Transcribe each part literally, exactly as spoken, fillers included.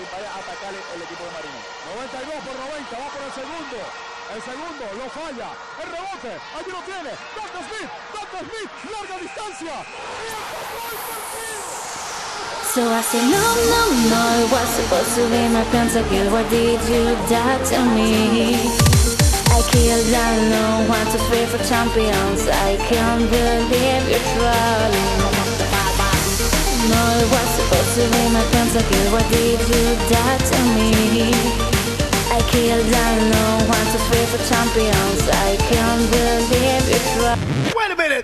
vaya a atacar el, el equipo de Marino. noventa y dos por noventa, va por el segundo. El segundo lo falla. El rebote, allí lo tiene. Donta Smith, Donta Smith, larga distancia. Y empató el partido. So I said, no, no, no, it was supposed to be my pentakill. Why did you die to me? I killed, I know, want to free for champions. I can't believe you're trolling. No, it was supposed to be my pentakill. Why did you die to me? I killed, I know, want to free for champions. I can't believe you're trolling. Wait a minute.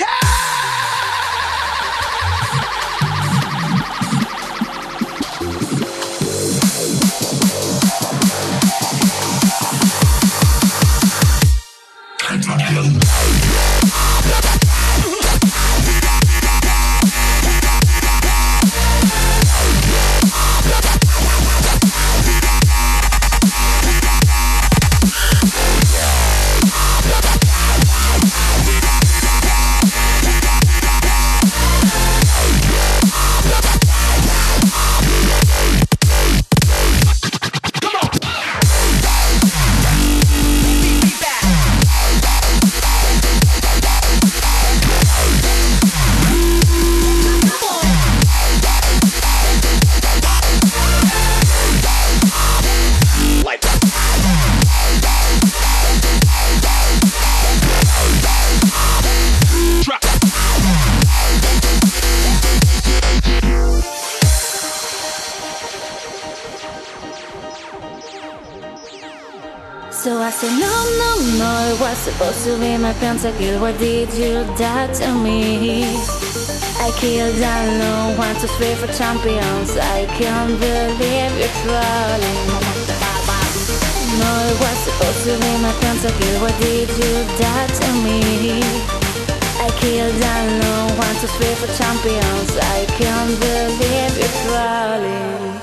So I said, no, no, no, it was supposed to be my pentakill. Why did you die to me? I killed, I know, want to free for champions. I can't believe you're trolling. No, it was supposed to be my pentakill. Why did you die to me? I killed, I know, want to free for champions. I can't believe you're trolling.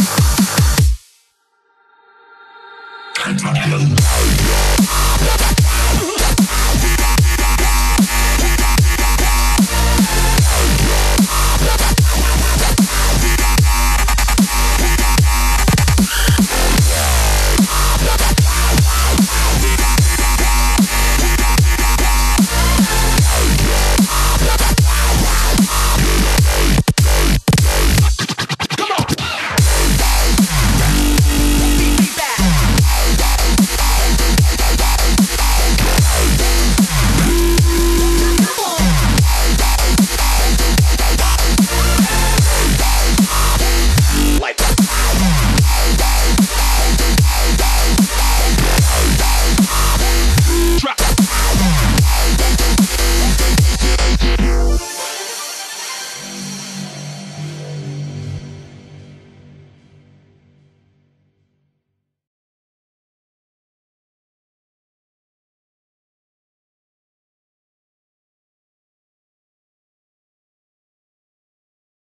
Hello.